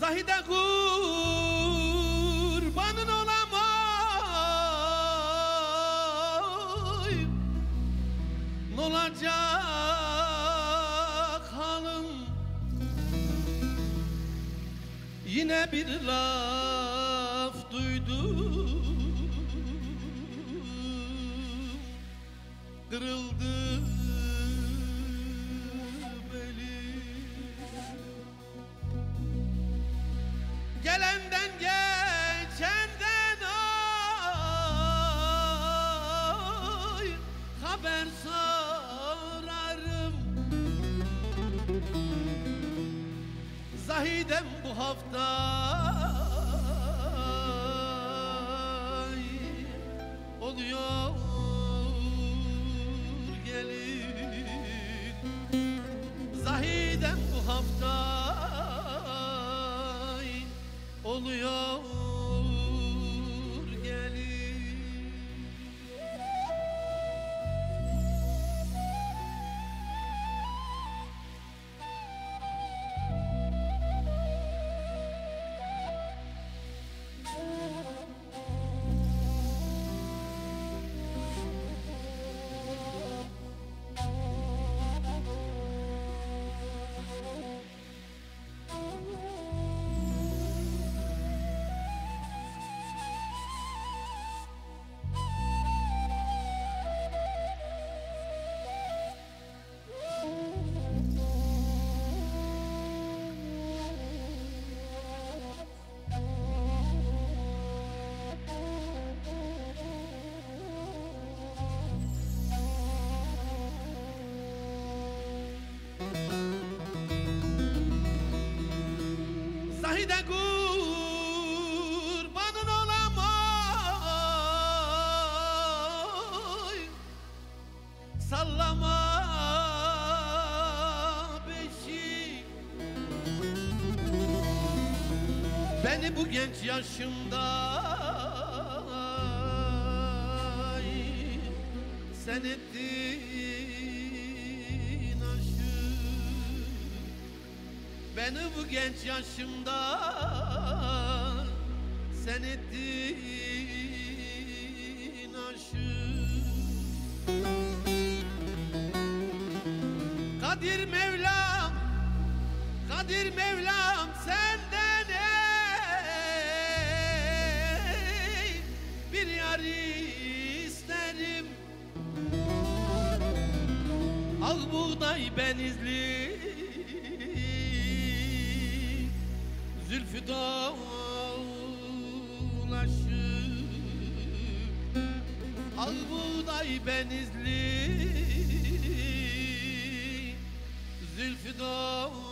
Zahide kurbanın olamay. N'olacak halım? Yine bir laf duydum, kırıldı gelenden geçenden ay haber sorarım. Zahidem bu hafta ay, oluyor gelin. Zahidem bu hafta oluyor gelin. Zahide kurbanın olamay. Sallama beşi, beni bu genç yaşımda sen ettin aşık. Beni bu genç yaşımda sen ettin aşık. Kadir Mevlam, Kadir Mevlam senden ey bir yar isterim. Al buğday benizli, zülfü dolaşıp. Al buğday benizli, zülfü dolaşıp.